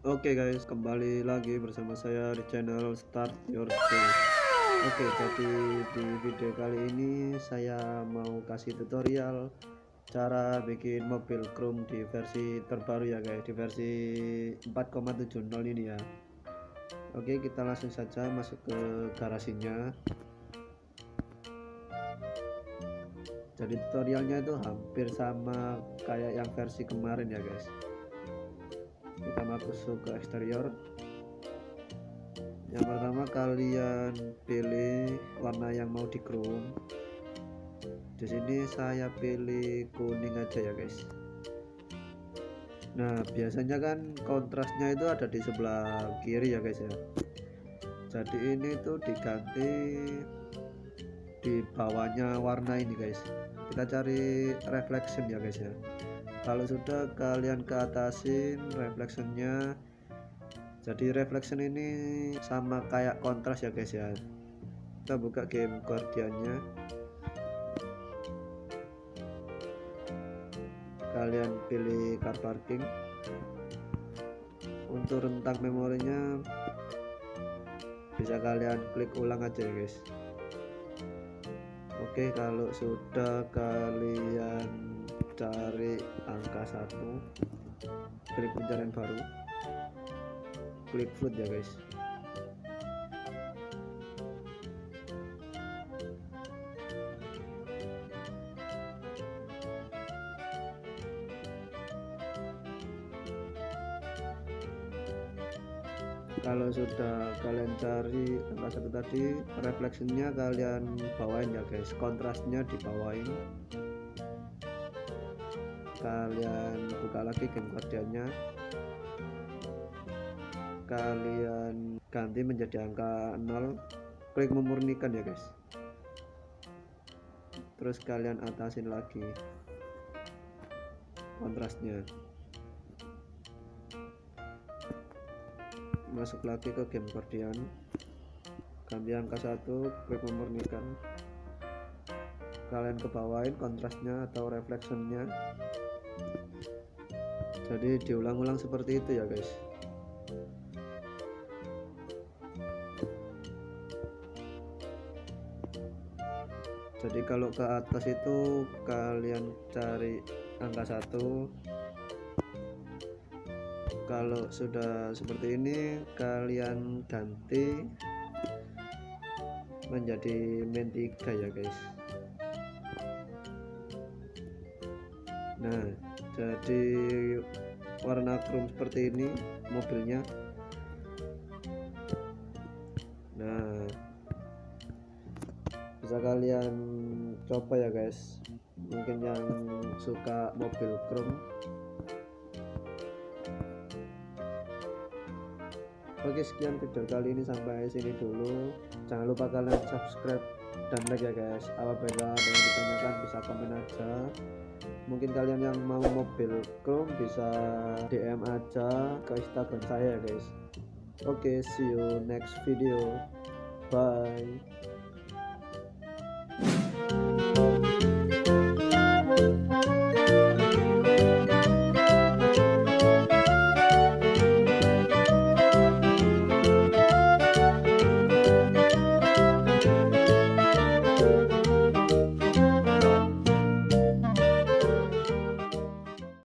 Oke guys, kembali lagi bersama saya di channel Start Your Day. Oke, jadi di video kali ini saya mau kasih tutorial cara bikin mobil chrome di versi terbaru ya guys, di versi 4.70 ini ya. Oke, kita langsung saja masuk ke garasinya. Jadi tutorialnya itu hampir sama kayak yang versi kemarin ya guys. Kita masuk ke eksterior. Yang pertama kalian pilih warna yang mau di chrome. Di sini saya pilih kuning aja ya guys. Nah, biasanya kan kontrasnya itu ada di sebelah kiri ya guys ya. Jadi ini tuh diganti di bawahnya warna ini guys. Kita cari reflection ya guys ya. Kalau sudah kalian ke atasin reflectionnya, jadi reflection ini sama kayak kontras ya guys ya. Kita buka game Guardiannya, kalian pilih car parking. Untuk rentang memorinya bisa kalian klik ulang aja ya guys. Oke, kalau sudah kalian cari angka 1, klik pencarian baru, klik flood ya guys. Kalau sudah kalian cari angka 1 tadi, refleksinya kalian bawain ya guys, kontrasnya dibawain. Kalian buka lagi game Guardiannya, kalian ganti menjadi angka 0, klik memurnikan ya guys. Terus kalian atasin lagi kontrasnya, masuk lagi ke game Guardian, ganti angka 1, klik memurnikan, kalian kebawain kontrasnya atau reflectionnya. Jadi diulang-ulang seperti itu ya guys. Jadi kalau ke atas itu kalian cari angka 1. Kalau sudah seperti ini kalian ganti menjadi main 3 ya guys. Nah, jadi warna chrome seperti ini mobilnya. Nah, bisa kalian coba ya guys, mungkin yang suka mobil chrome. Oke, sekian video kali ini, sampai sini dulu. Jangan lupa kalian subscribe dan like ya guys. Apabila ada yang ditanyakan bisa komen aja. Mungkin kalian yang mau mobil chrome bisa DM aja ke Instagram saya ya guys. Oke, see you next video. Bye.